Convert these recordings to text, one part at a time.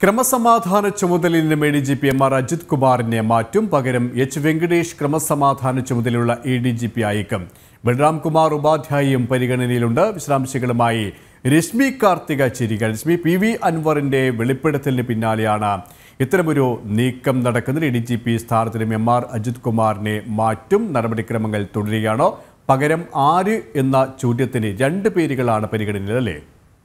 ക്രമസമാധാന ചുമതലയിൽ നിന്നും ADGP MR അജിത് കുമാറിനെ മാറ്റും. പകരം H. വെങ്കടേഷ് ക്രമസമാധാന ചുമതലയുള്ള ADGP ആയേക്കും. ബൽറാം കുമാർ ഉപാധ്യായയും പരിഗണനയിലുണ്ട്. വിശദാംശങ്ങളുമായി രശ്മി കാർത്തിക ചേരുക. രശ്മി, PV അൻവറിന്റെ വെളിപ്പെടുത്തലിന് പിന്നാലെയാണ് ഇത്തരമൊരു നീക്കം നടക്കുന്നത്. ADGP സ്ഥാനത്തിലും MR അജിത് കുമാറിനെ മാറ്റും. നടപടിക്രമങ്ങൾ തുടരുകയാണോ? പകരം ആര് എന്ന ചോദ്യത്തിന് രണ്ട് പേരുകളാണ് പരിഗണനയിൽ, അല്ലേ?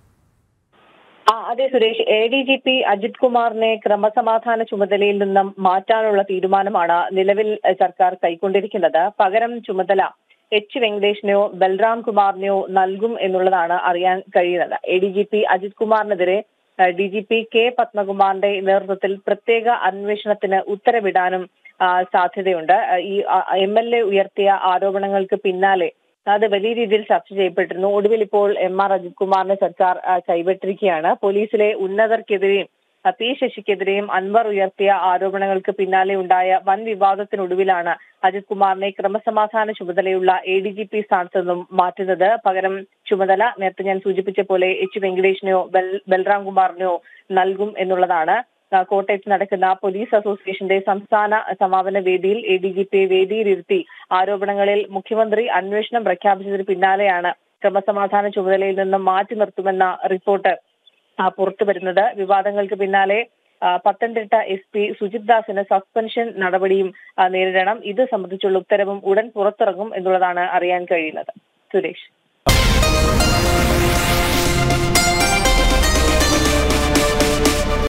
അതെ സുരേഷ്, ADGP അജിത് കുമാറിനെ ക്രമസമാധാന ചുമതലയിൽ നിന്നും മാറ്റാനുള്ള തീരുമാനമാണ് നിലവിൽ സർക്കാർ കൈക്കൊണ്ടിരിക്കുന്നത്. പകരം ചുമതല H. വെങ്കടേഷിനെയോ ബൽറാം കുമാറിനെയോ നൽകും എന്നുള്ളതാണ് അറിയാൻ കഴിയുന്നത്. ADGP Ajith കുമാറിനെതിരെ DGP K. പത്മകുമാറിന്റെ നേതൃത്വത്തിൽ പ്രത്യേക അന്വേഷണത്തിന് ഉത്തരവിടാനും സാധ്യതയുണ്ട്. ഈ MLA ഉയർത്തിയ ആരോപണങ്ങൾക്ക് പിന്നാലെ അത് വലിയ രീതിയിൽ ചർച്ച ചെയ്യപ്പെട്ടിരുന്നു. ഒടുവിൽ ഇപ്പോൾ MR അജിത് കുമാറിനെ സർക്കാർ കൈവിട്ടിരിക്കുകയാണ്. പോലീസിലെ ഉന്നതർക്കെതിരെയും P. ശശിക്കെതിരെയും അൻവർ ഉയർത്തിയ ആരോപണങ്ങൾക്ക് പിന്നാലെ ഉണ്ടായ വൻ വിവാദത്തിനൊടുവിലാണ് അജിത് കുമാറിനെ ക്രമസമാധാന ചുമതലയുള്ള ADGP സ്ഥാനത്ത് നിന്നും മാറ്റുന്നത്. പകരം ചുമതല നേരത്തെ ഞാൻ സൂചിപ്പിച്ച പോലെ H. വെങ്കടേഷിനെയോ ബൽറാം കുമാറിനെയോ നൽകും എന്നുള്ളതാണ്. കോട്ടയത്ത് നടക്കുന്ന പോലീസ് അസോസിയേഷന്റെ സംസ്ഥാന സമാപന വേദിയിൽ ADGP വേദിയിലിരുത്തി ആരോപണങ്ങളിൽ മുഖ്യമന്ത്രി അന്വേഷണം പ്രഖ്യാപിച്ചതിന് പിന്നാലെയാണ് ക്രമസമാധാന ചുമതലയിൽ നിന്നും മാറ്റി നിർത്തുമെന്ന റിപ്പോർട്ട് പുറത്തു വരുന്നത്. വിവാദങ്ങൾക്ക് പിന്നാലെ പത്തനംതിട്ട SP സുജിത് ദാസിന് സസ്പെൻഷൻ നടപടിയും നേരിടണം. ഇത് സംബന്ധിച്ചുള്ള ഉത്തരവും ഉടൻ പുറത്തിറങ്ങും എന്നുള്ളതാണ് അറിയാൻ കഴിയുന്നത്. സുരേഷ്.